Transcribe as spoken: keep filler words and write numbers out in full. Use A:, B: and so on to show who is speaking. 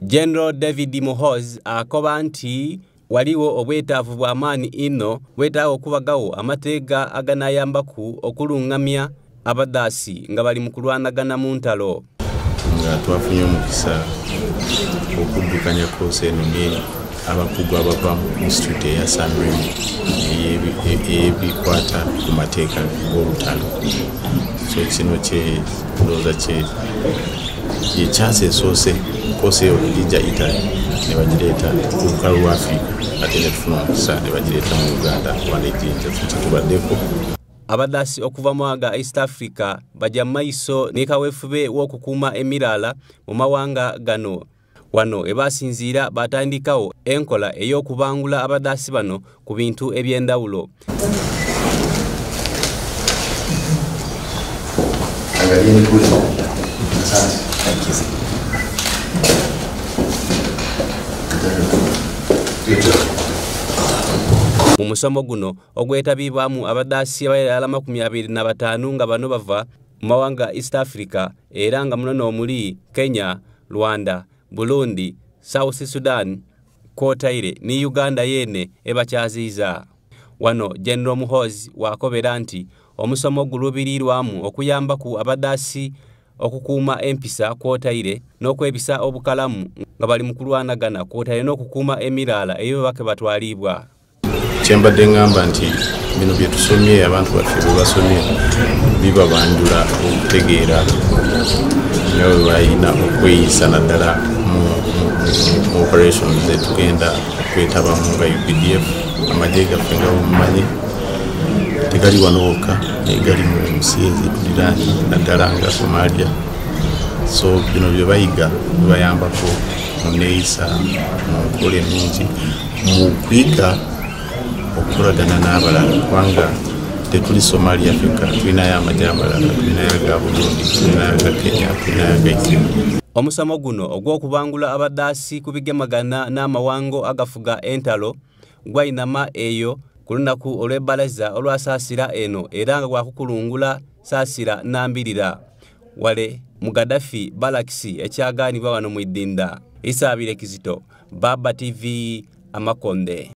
A: General David Muhoozi akoba nti waliwo obwetaavu bw'amaanyi ino bwetaaga okubagawo amateeka aganayambaku okulungamya abadaasi nga bali mu kulwanagana mu ntalo.
B: Nga twafunye omukisa okuddukanya kkosi eno ne abakugu abava mu street eya Sunremo ebikwata ku mateeka g'olutalo. So kino kye ndowooza kye ye chance esoose kkosi eyo lijja Italy ne bagireeta ku lukalu lwa Africa ate ne tufuna omukisa ne bagireeta mu Uganda wano ejjinja kitubaddeko.
A: Abadaasi okuva mu aga East Africa bajja maiso ne kaweefube w'okukuuma emirala mu mawanga gano. Wano ebasinziira batandikawo enkola ey'okubangula abadaasi bano ku bintu eby'endawulo. Mu musomo guno ogwetabibwamu abadaasi abayala makumi abiri na bataano nga bano bava mu mawanga East Africa era nga muno omuli Kenya, Rwanda, Burundi, South Sudan, Kwotaire ne Uganda yene ebakyaziiza. Wano General Muhoozi wakobera nti omusomo gulubirirwamu okuyambaku abadaasi okukuuma empisa Kwotaire n'okwebisa obukalamu nga bali mu kulwanagana Kwotaire n'okukuuma emirala eyo bake batwalibwa.
B: Kyembadde ngamba nti bino bye tusomye abantu baffe bye basomye bibabanjula okutegeera nawe balina okweyisa naddala mu operations zetugenda kwetabamu nga U P D F. Amagye gaffe nga bumanyi tegali wano wokka naye gali mu nsi ezituliraanye naddala nga Somalia. So bino bye bayiga bibayambako mu neeyisa mu nkola ennungi mu kwiga okulagana n'abalala kubanga tetuli Somalia Africa tulinayo amagye amalala, tulinayo aga Burundi, tulinayo aga Kenya, tulinayo aga Ethiopia.
A: Omusomo guno ogw'okubangula abadaasi ku bigemagana n'amawango agafuga entalo gwayinama eyo ku lunaku olw'ebbalaza olwasaasira eno era nga gwakukulungula saasira nambirira wale mu Gaddafi balakisi ekyagaanibwa wano mu Idinda. Isaabire Kizito, Baba T V, Amakonde.